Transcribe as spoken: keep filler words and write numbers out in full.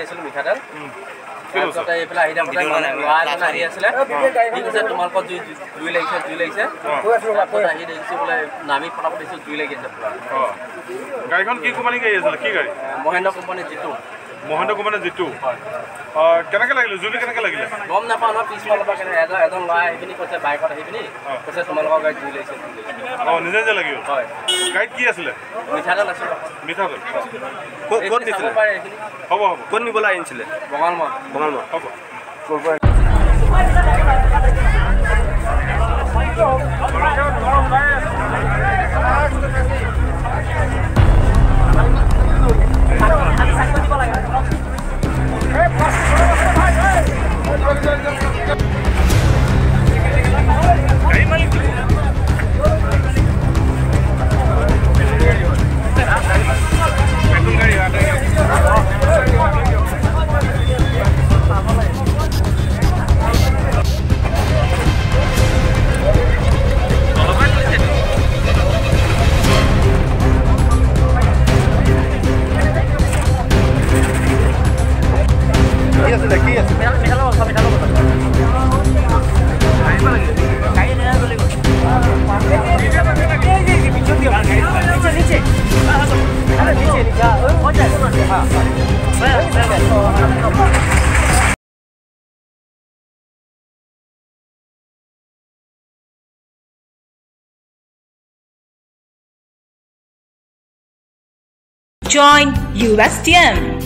আছিলোঁ মিঠাতেল তাৰপিছতে এইফালে আহি থাকোঁতে ল'ৰা এজন আহি আছিলে ঠিক আছে তোমালোকৰ জুই জুই লাগিছে জুই লাগিছে তাৰপিছত আহি দেখিছোঁ বোলে নামি ফটাফট দেখিছোঁ জুই লাগি আছে পুৰা গাড়ীখন কি কোম্পানী গাড়ী আছিলে কি গাড়ী মহেন্দ্ৰ কোম্পানী যিটো মহেন্দ্ৰ কোম্পানী যিটো কেনেকৈ লাগিলে জুইটো কেনেকৈ লাগিলে গম নাপাওঁ নহয় পিছফালৰ পৰা কেনে এজন এজন ল'ৰা আহি পিনি কৈছে বাইকত আহি পিনি কৈছে তোমালোকৰ গাড়ীত জুই লাগিছে অঁ নিজে নিজে লাগিব হয় গাড়ীত কি আছিলে মিঠাতেল আছিলে মিঠাতেল ক'ত দিছিলে হ'ব হ'ব ক'ত নিবলৈ আহিছিলে বঙালমৰা বঙালমৰা হ'ব Join U S T M.